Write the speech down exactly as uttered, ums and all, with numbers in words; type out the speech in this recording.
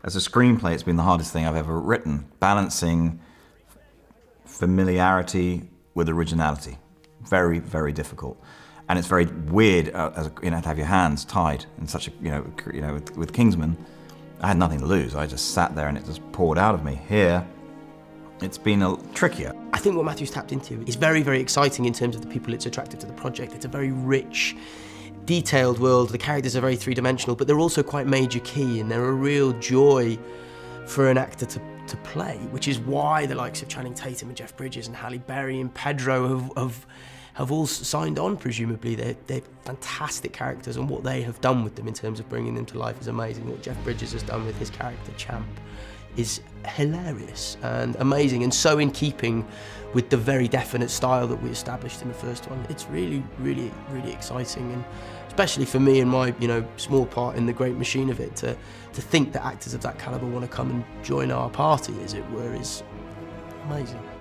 As a screenplay, it's been the hardest thing I've ever written, balancing familiarity with originality. Very, very difficult. And it's very weird, uh, as a, you know, to have your hands tied in such a, you know, you know, with, with Kingsman, I had nothing to lose. I just sat there and it just poured out of me. Here, it's been a, trickier. I think what Matthew's tapped into is very, very exciting in terms of the people it's attracted to the project. It's a very rich, detailed world. The characters are very three-dimensional, but they're also quite major key, and they're a real joy for an actor to, to play, which is why the likes of Channing Tatum and Jeff Bridges and Halle Berry and Pedro have, have, have all signed on, presumably. They're, they're fantastic characters, and what they have done with them in terms of bringing them to life is amazing. What Jeff Bridges has done with his character, Champ, is hilarious and amazing, and so in keeping with the very definite style that we established in the first one. It's really, really, really exciting, and especially for me and my, you know, small part in the great machine of it, to, to think that actors of that caliber want to come and join our party, as it were, is amazing.